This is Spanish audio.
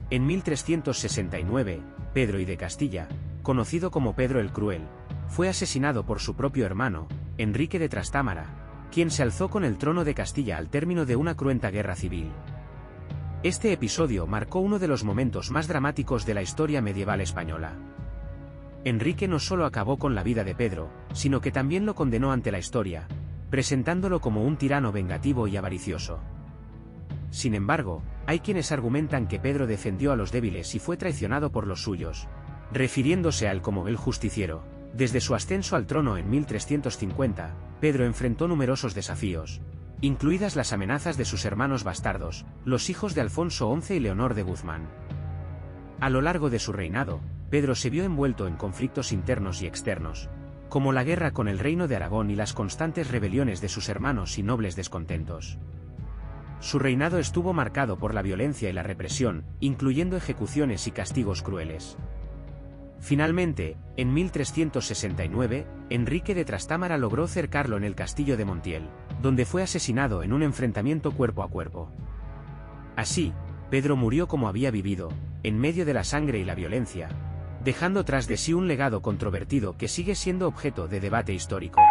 En 1369, Pedro I de Castilla, conocido como Pedro el Cruel, fue asesinado por su propio hermano, Enrique de Trastámara, quien se alzó con el trono de Castilla al término de una cruenta guerra civil. Este episodio marcó uno de los momentos más dramáticos de la historia medieval española. Enrique no solo acabó con la vida de Pedro, sino que también lo condenó ante la historia, presentándolo como un tirano vengativo y avaricioso. Sin embargo, hay quienes argumentan que Pedro defendió a los débiles y fue traicionado por los suyos, refiriéndose a él como el justiciero. Desde su ascenso al trono en 1350, Pedro enfrentó numerosos desafíos, incluidas las amenazas de sus hermanos bastardos, los hijos de Alfonso XI y Leonor de Guzmán. A lo largo de su reinado, Pedro se vio envuelto en conflictos internos y externos, como la guerra con el reino de Aragón y las constantes rebeliones de sus hermanos y nobles descontentos. Su reinado estuvo marcado por la violencia y la represión, incluyendo ejecuciones y castigos crueles. Finalmente, en 1369, Enrique de Trastámara logró cercarlo en el castillo de Montiel, donde fue asesinado en un enfrentamiento cuerpo a cuerpo. Así, Pedro murió como había vivido, en medio de la sangre y la violencia, dejando tras de sí un legado controvertido que sigue siendo objeto de debate histórico.